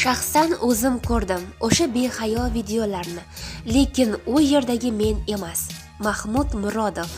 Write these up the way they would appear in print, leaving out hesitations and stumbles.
Shaxsan o'zim ko'rdim o'sha behayo videolarni, lekin u yerdagi men emas. Mahmud Murodov.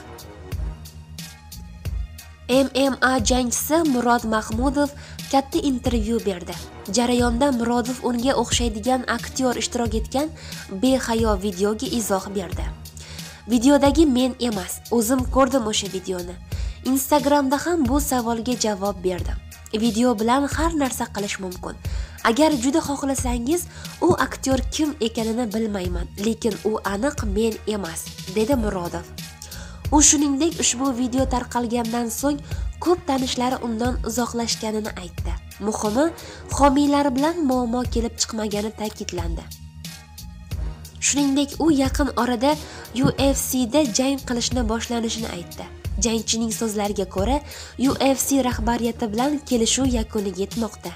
MMA jangchisi Murod Mahmudov katta intervyu berdi. Jarayonda Murodov unga o'xshaydigan aktyor ishtirok etgan behayo videoga izoh berdi. Videodagi men emas, o'zim ko'rdim o'sha videoni. Instagramda ham bu savolga javob berdim. Video bilan har narsa qilish mumkin. Agar juda xohlasangiz, u aktyor kim ekanini bilmayman, lekin u aniq men emas, dedi Murodov. U shuningdek ushbu video tarqalgandan so'ng ko'p tanishlari undan uzoqlashganini aytdi. Muhimi, homiylari bilan muammo kelib chiqmagani ta'kidlandi. Shuningdek, u yaqin orada UFC'da jang qilishni boshlanishini aytdi. Jangchining so'zlariga ko'ra, UFC rahbariyati bilan kelishuv yakuniga yetmoqda.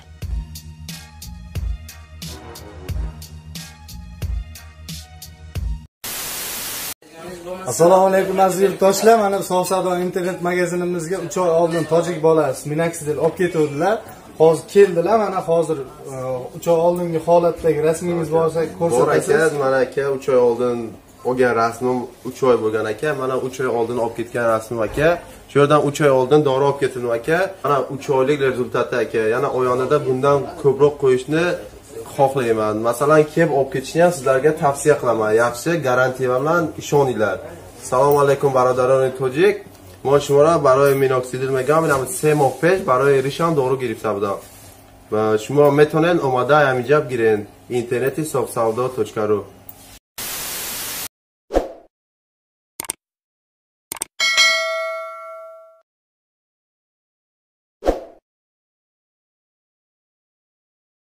Assalomu alaykum aziz yurtdoshlar. Mana Sof savdo internet magazinimizga 3 oy oldin tojik bolasi Minaxidel olib ketuvdilar. Hozir keldilar. Mana hozir 3 oy oldingi holatdagi rasmingiz bo'lsa ko'rsatasiz. Mana aka 3 oy oldin olgan rasmim 3 oy bo'lgan aka. Mana 3 oy oldin olib ketgan rasmim aka. Shu yerdan 3 oy oldin dori olib ketdim aka. Mana 3 oylik rezultati aka. Yana oyonida bundan ko'proq qo'yishni xohlayman. Masalan, kelib olib ketishni ham sizlarga tavsiya qilaman. Yaxshi, garantiya bilan ishoninglar. Assalomu alaykum barodaroni tojik. ما شما را برای مینوکسیدیل میگم اینم 3 ماه پیش برای ریشم دارو گرفته بودم و شما میتونین اومده همینجا بگیرین اینترنتی sof savdo.ru